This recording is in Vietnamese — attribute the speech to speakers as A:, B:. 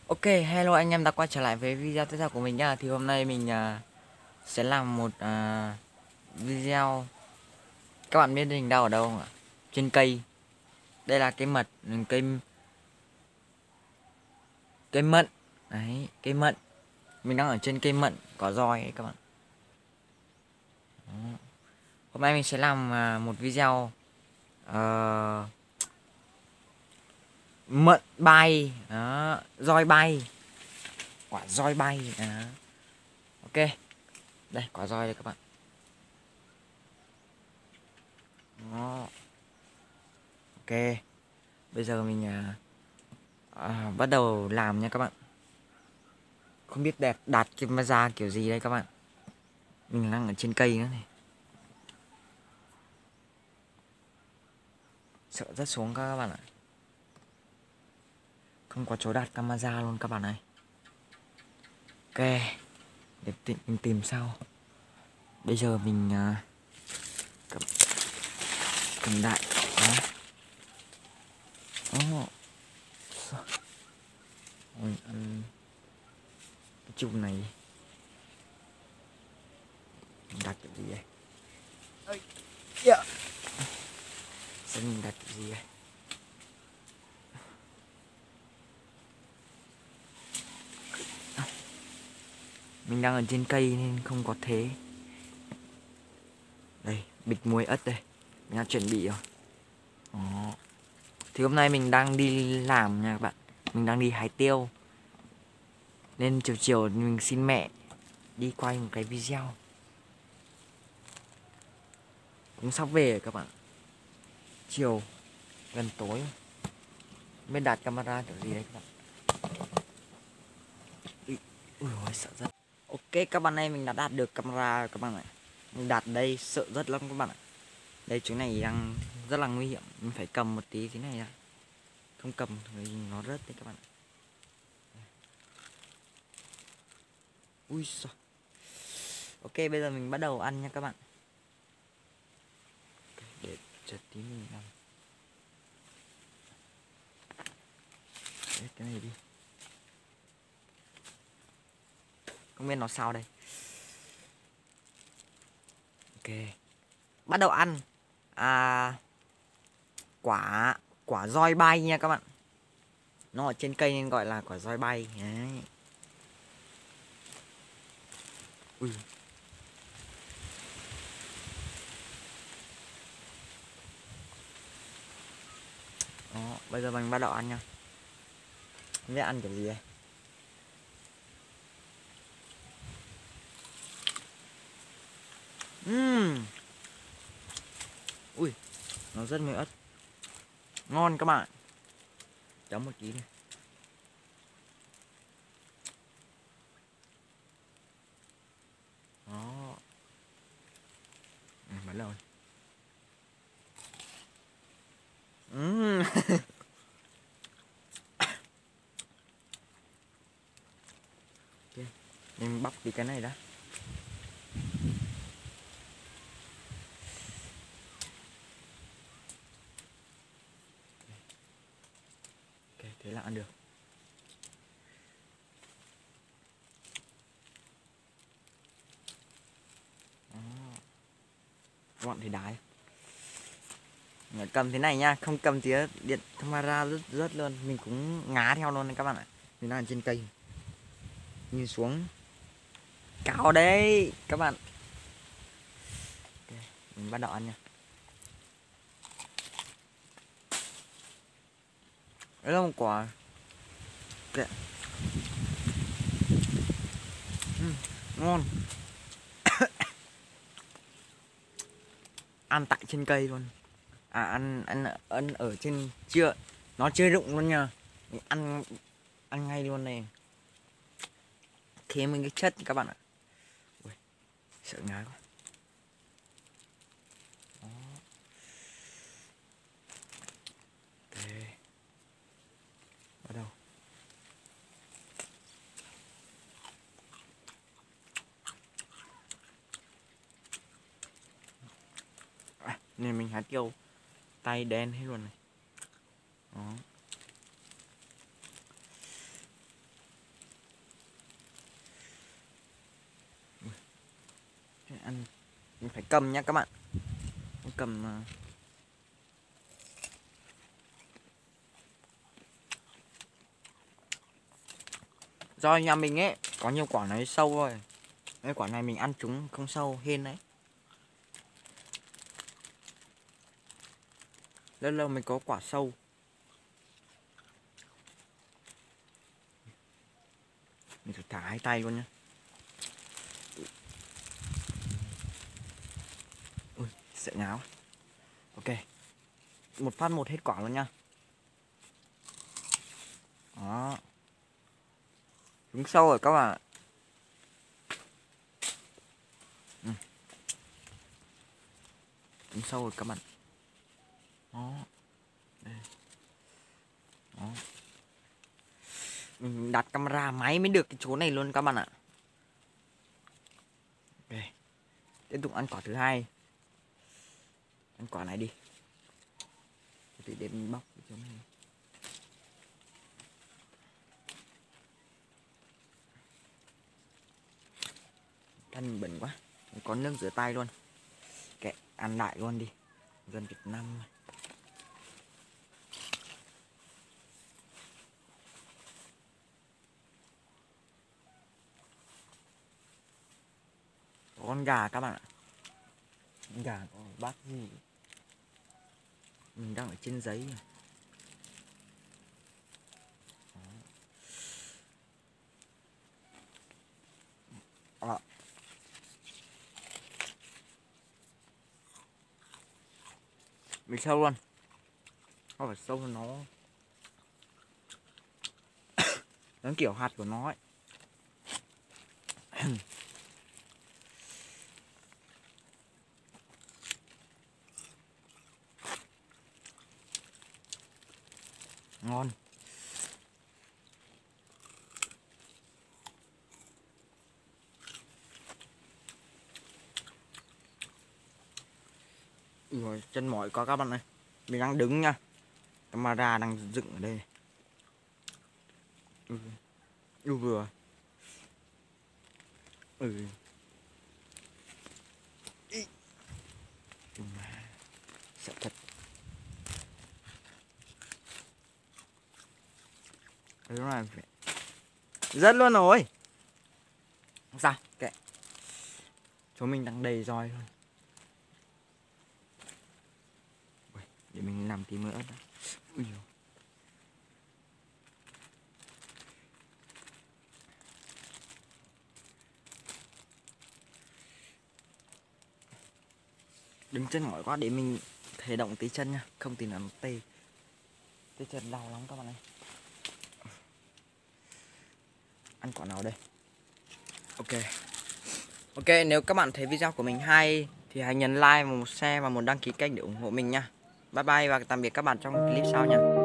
A: Ok, hello anh em đã quay trở lại với video tiếp theo của mình nha. Thì hôm nay mình sẽ làm một video. Các bạn biết mình đang ở đâu không ạ? Trên cây. Đây là cây mận, cây mận. Đấy, cây mận. Mình đang ở trên cây mận cỏ roi ấy các bạn. Đó. Hôm nay mình sẽ làm một video mận bay, đó, roi bay, quả roi bay. Đó. Ok, đây quả roi đây các bạn. Đó. Ok, bây giờ mình bắt đầu làm nha các bạn. Không biết đạt cái ra kiểu gì đây các bạn. Mình đang ở trên cây nữa này. Sợ rất xuống các bạn ạ. Không có chỗ đặt camera luôn các bạn ơi. Ok, để mình tìm sau. Bây giờ mình cầm đại. Đó. Oh. Ôi, ăn cái chùm này. Mình đặt cái gì đây? Ây, yeah. Xem mình đặt cái gì đây? Mình đang ở trên cây nên không có thế. Đây, bịch muối ớt đây. Mình đã chuẩn bị rồi. Đó. Thì hôm nay mình đang đi làm nha các bạn. Mình đang đi hái tiêu. Nên chiều chiều mình xin mẹ đi quay một cái video. Cũng sắp về rồi các bạn. Chiều gần tối mới đặt camera kiểu gì đấy các bạn. Ui ôi, sợ rất. Ok các bạn ơi, mình đã đạt được camera các bạn ạ. Mình đặt đây sợ rất lắm các bạn ạ. Đây chỗ này đang rất là nguy hiểm. Mình phải cầm một tí thế này ra. Không cầm thì nó rớt đấy các bạn ạ. Ui sao. Ok bây giờ mình bắt đầu ăn nha các bạn. Để chật tí mình ăn. Đấy, cái này đi. Không biết nó sao đây. Ok, bắt đầu ăn. Quả quả roi bay nha các bạn. Nó ở trên cây nên gọi là quả roi bay. Đấy. Ui. Đó, bây giờ mình bắt đầu ăn nha. Không biết ăn kiểu gì đây. Ui, nó rất mùi ớt. Ngon các bạn. Chấm một tí này. Đó. Bắt đầu. Ok, mình bóc đi cái này đã. Ok, thế là ăn được. Đó. Các bạn thấy đái. Mình cầm thế này nha, không cầm thì điện camera rớt luôn. Mình cũng ngá theo luôn các bạn ạ. Mình đang ở trên cây. Nhìn xuống cao đấy các bạn. Ok, mình bắt đầu ăn nha. Đấy là một quả. Ok. Ngon. Ăn tại trên cây luôn. Ăn ở trên chưa, nó chưa rụng luôn nha. Mình ăn ngay luôn này. Thêm mình cái chất các bạn ạ. Ui, sợ ngái quá. Đó. Ok, bắt đầu. Nên mình hái tiêu tay đen hết luôn này. Đó. Ăn mình phải cầm nhá các bạn, cầm. Do nhà mình ấy có nhiều quả này sâu rồi, cái quả này mình ăn chúng không sâu hên đấy. Lâu lâu mình có quả sâu. Mình thử thả hai tay luôn nhá. Ui, sợ ngáo. Ok, một phát một hết quả luôn nha. Đó, trúng sâu rồi các bạn. Trúng sâu rồi các bạn. Đó, đây. Đó. Mình đặt camera máy mới được cái chỗ này luôn các bạn ạ. Ok, tiếp tục ăn quả thứ hai. Ăn quả này đi. Để mình bóc cái chỗ này. Thân mình bẩn quá, có nước rửa tay luôn. Kệ, ăn đại luôn đi, dân Việt Nam. Có con gà các bạn ạ. Con gà có bác gì, mình đang ở trên giấy. À. Mình sâu luôn, không phải sâu nó nó kiểu hạt của nó ấy. Ngon. Rồi chân mỏi có các bạn ơi, mình đang đứng nha, camera đang dựng ở đây. Vừa. Sợ thật. Đúng rồi, rất luôn rồi. Không sao, kệ. Chỗ mình đang đầy roi luôn. Để mình làm tí mỡ đã. Ui dồi. Đứng chân mỏi quá, để mình thể động tí chân nha, không thì nó tê. Tê chân đau lắm các bạn ơi. Ăn quả nào đây? Ok. Ok, nếu các bạn thấy video của mình hay thì hãy nhấn like, một share và một đăng ký kênh để ủng hộ mình nha. Bye bye và tạm biệt các bạn trong clip sau nha.